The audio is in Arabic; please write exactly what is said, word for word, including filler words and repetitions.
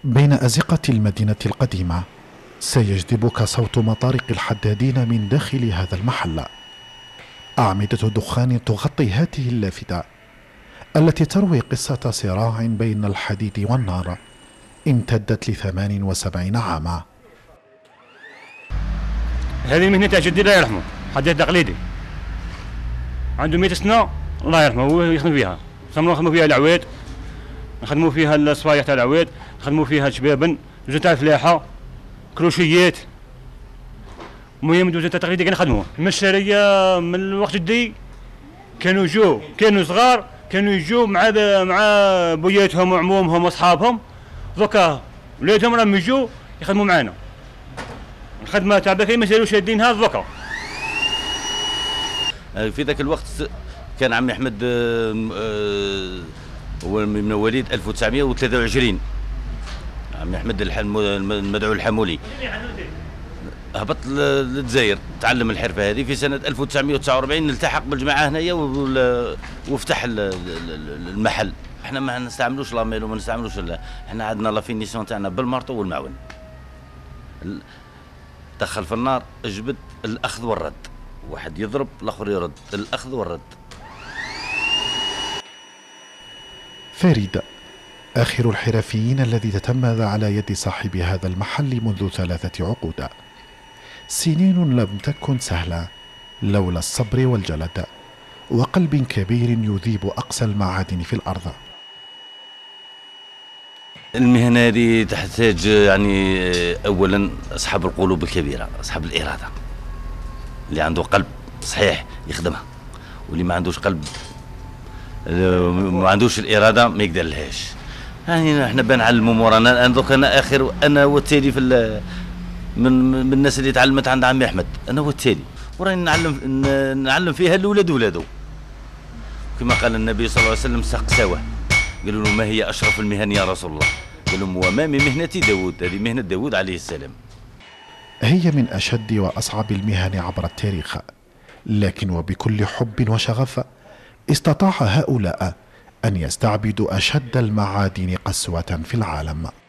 بين أزقة المدينة القديمة سيجذبك صوت مطارق الحدادين من داخل هذا المحل. أعمدة دخان تغطي هذه اللافتة التي تروي قصة صراع بين الحديد والنار امتدت لثمان وسبعين عاما. هذه مهنة تاع جدي الله يرحمه، حداد تقليدي عنده مئة سنة الله يرحمه، هو يخدم فيها. نخدموا فيها العويد، نخدموا فيها الصفايح تاع العويد، نخدموا فيها الشبابن، دوزة تاع الفلاحة، كروشيات. المهم دوزة تاع تقليدي كنخدموها. المشارية من وقت جدي كانوا يجوا، كانوا صغار كانوا يجوا مع مع بوياتهم وعمومهم واصحابهم، دوكا ولادهم راهم يجوا يخدموا معانا. الخدمة تاع بكري مازالوا شادينها دوكا. في ذاك الوقت كان عمي احمد هو من مواليد ألف وتسعمئة وثلاثة وعشرين. عمي احمد المدعو الحمولي هبط للجزائر، تعلم الحرفه هذه في سنه ألف وتسعمئة وتسعة وأربعين، التحق بالجماعه هنايا وفتح المحل. احنا ما نستعملوش لاميل وما نستعملوش، احنا عندنا لا فينيسيون تاعنا بالمارطو والمعون. دخل في النار، اجبد الاخذ والرد، واحد يضرب الاخر يرد، الاخذ والرد. فريد آخر الحرفيين الذي تتمذ على يد صاحب هذا المحل منذ ثلاثة عقود. سنين لم تكن سهلة لولا الصبر والجلد وقلب كبير يذيب أقصى المعادن في الأرض. المهنة هذه تحتاج يعني أولا أصحاب القلوب الكبيرة، أصحاب الإرادة، اللي عنده قلب صحيح يخدمها، واللي ما عندوش قلب ما عندوش الإرادة ما يقدر لهاش. يعني احنا بنعلموا مورانا. انا دوك انا اخر انا والتالي في من من الناس اللي تعلمت عند عمي احمد، انا والتالي وراني نعلم نعلم فيها الاولاد ولادو. كما قال النبي صلى الله عليه وسلم سق سوا، قالوا له ما هي اشرف المهن يا رسول الله؟ قال لهم وما من مهنة داوود، هذه مهنة داوود عليه السلام. هي من اشد واصعب المهن عبر التاريخ، لكن وبكل حب وشغف استطاع هؤلاء أن يستعبدوا أشد المعادن قسوة في العالم.